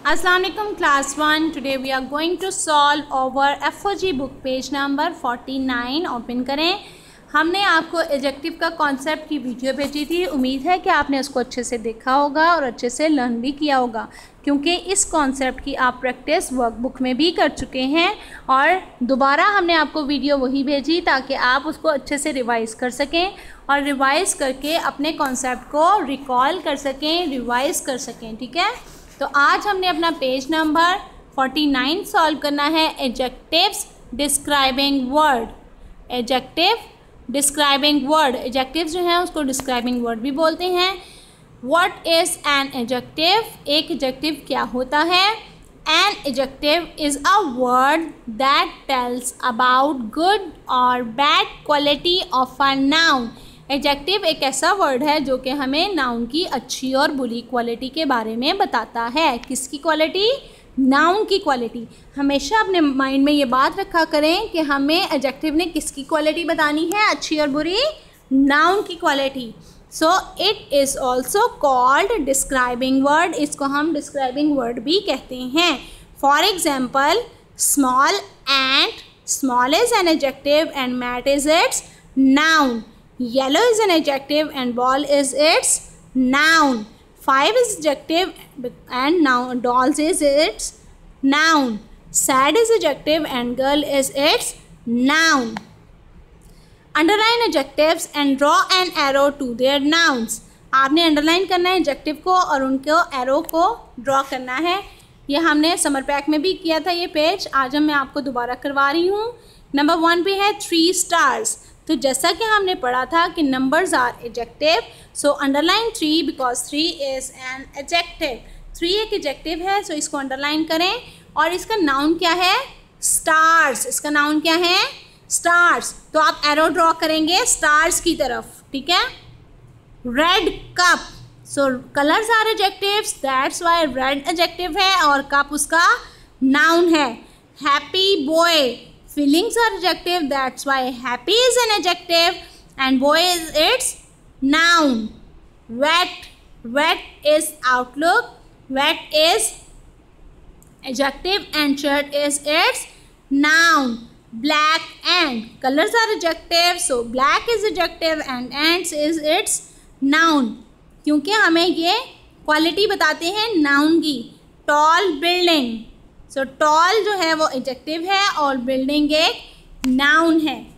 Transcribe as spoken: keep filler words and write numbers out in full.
Assalamu alaikum class one. Today we are going to solve our F O G book page number forty-nine. Open करें। हमने आपको adjective का concept की video भेजी थी। उम्मीद है कि आपने उसको अच्छे से देखा होगा और अच्छे से लर्न भी किया होगा, क्योंकि इस कॉन्सेप्ट की आप प्रैक्टिस वर्कबुक में भी कर चुके हैं। और दोबारा हमने आपको वीडियो वही भेजी ताकि आप उसको अच्छे से रिवाइज़ कर सकें और रिवाइज़ करके अपने कॉन्सेप्ट को रिकॉल कर सकें, रिवाइज़ कर सकें। ठीक है, तो आज हमने अपना पेज नंबर उनचास सॉल्व करना है। Adjectives describing word. Adjective describing word, adjective जो है उसको डिस्क्राइबिंग वर्ड भी बोलते हैं। What is an adjective? एक एडजेक्टिव क्या होता है? An adjective is a word that tells about good और bad quality of a noun. Adjective एक ऐसा वर्ड है जो कि हमें नाउन की अच्छी और बुरी क्वालिटी के बारे में बताता है। किसकी क्वालिटी? नाउन की क्वालिटी। हमेशा अपने माइंड में ये बात रखा करें कि हमें एडजेक्टिव ने किसकी क्वालिटी बतानी है, अच्छी और बुरी? नाउन की quality. So it is also called describing word. इसको हम डिस्क्राइबिंग वर्ड भी कहते हैं। For example, small and, small is an adjective and mat is its noun. Yellow is an adjective and ball is its noun. Five is adjective and noun. Dolls is its noun. Sad is adjective and girl is its noun. Underline adjectives and draw an arrow to their nouns. आपने underline करना है adjective को और उनको arrow को draw करना है। ये हमने समर पैक में भी किया था ये पेज, आज हम मैं आपको दोबारा करवा रही हूँ। नंबर वन पे है थ्री स्टार्स। तो जैसा कि हमने पढ़ा था कि numbers are adjective, so underline three because three is an adjective. Three एक एडजेक्टिव है, सो so इसको अंडरलाइन करें। और इसका नाउन क्या है? स्टार्स। इसका नाउन क्या है? स्टार्स। तो आप एरो ड्रॉ करेंगे स्टार्स की तरफ। ठीक है। Red cup, so colours are adjectives, that's why red adjective है और कप उसका नाउन है। Happy boy, feelings are adjective, that's why happy is an adjective and boy is its noun. Wet, wet is outlook, wet is adjective and shirt is its noun. Black and, colors are adjective, so black is adjective and ants is its noun, क्योंकि हमें ये quality बताते हैं noun की। Tall building, so so, tall जो है वो adjective है और बिल्डिंग एक नाउन है।